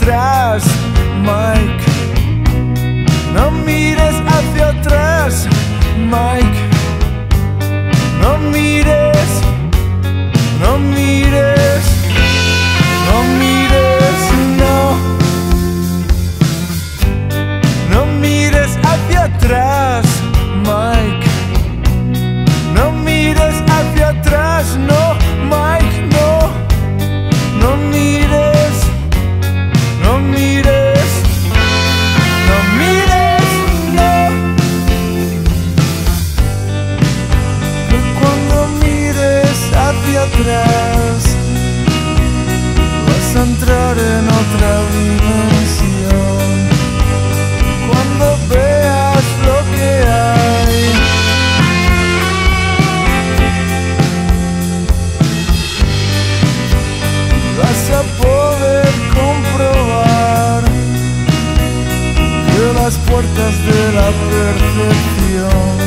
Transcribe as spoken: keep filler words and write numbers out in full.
atrás, Mike. No mires hacia atrás, Mike. No mires, no mires, no mires, no. No mires hacia atrás, Mike. No mires hacia atrás, no, Mike, no. No mires, no mires, no mires, no. Que cuando mires hacia atrás vas a entrar en otra dimensión. Cuando veas lo que hay, vas a poder comprobar que las puertas de la perfección